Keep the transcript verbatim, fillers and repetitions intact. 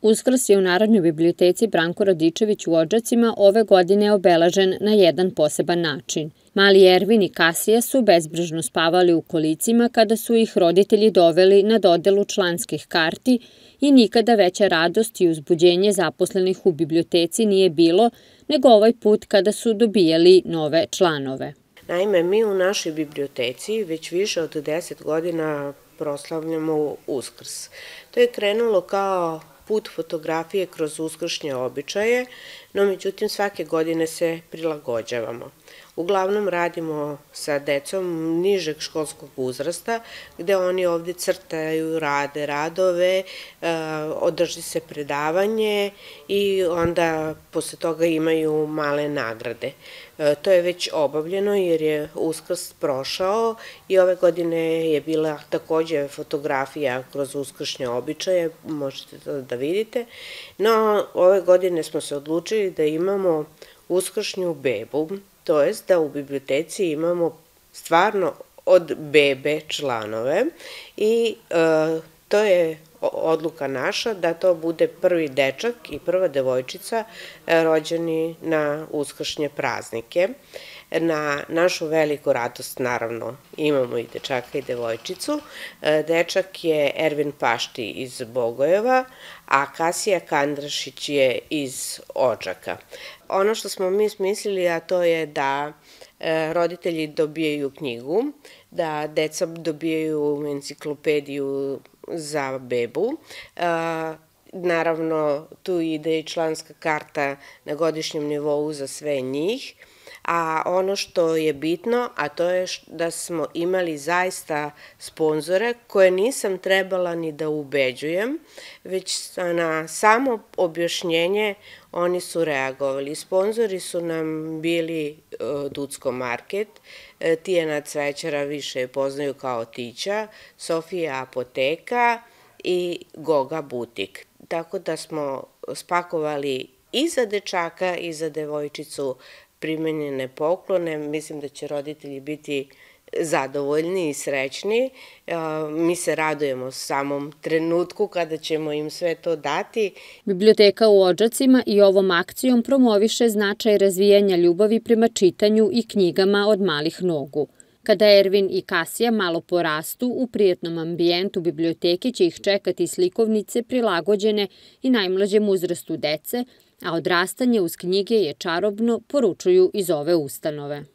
Uskrs je u Narodnoj biblioteci Branko Radičević u Odžacima ove godine obeležen na jedan poseban način. Mali Ervin i Kasija su bezbrižno spavali u kolicima kada su ih roditelji doveli na dodelu članskih karti i nikada veća radost i uzbuđenje zaposlenih u biblioteci nije bilo nego ovaj put kada su dobijali nove članove. Naime, mi u našoj biblioteci već više od deset godina proslavljamo Uskrs. To je krenulo kao put fotografije kroz uskršnje običaje, no međutim svake godine se prilagođavamo. Uglavnom radimo sa decom nižeg školskog uzrasta, gde oni ovde crtaju, rade radove, održi se predavanje i onda posle toga imaju male nagrade. To je već obavljeno jer je Uskrs prošao i ove godine je bila takođe fotografija kroz uskršnje običaje, možete to da vidite, no ove godine smo se odlučili da imamo uskršnju bebu, to jest da u biblioteci imamo stvarno od bebe članove i to je odluka naša da to bude prvi dečak i prva devojčica rođeni na uskršnje praznike. Na našu veliku radost, naravno, imamo i dečaka i devojčicu. Dečak je Ervin Pašti iz Bogojeva, a Kasija Kandrašić je iz Odžaka. Ono što smo mi smislili, a to je da roditelji dobijaju knjigu, da deca dobijaju enciklopediju za bebu. Naravno, tu ide i članska karta na godišnjem nivou za sve njih, a ono što je bitno, a to je da smo imali zaista sponzore koje nisam trebala ni da ubeđujem, već na samo objašnjenje oni su reagovali. Sponzori su nam bili Ducko market, Tijana Cvećara, više je poznaju kao Tića, Sofija apoteka i Goga butik. Tako da smo spakovali i za dečaka i za devojčicu primenjene poklone. Mislim da će roditelji biti zadovoljni i srećni. Mi se radujemo samom trenutku kada ćemo im sve to dati. Biblioteka u Odžacima i ovom akcijom promoviše značaj razvijanja ljubavi prema čitanju i knjigama od malih nogu. Kada Ervin i Kasija malo porastu, u prijatnom ambijentu biblioteke će ih čekati slikovnice prilagođene i najmlađem uzrastu dece, a odrastanje uz knjige je čarobno, poručuju iz ove ustanove.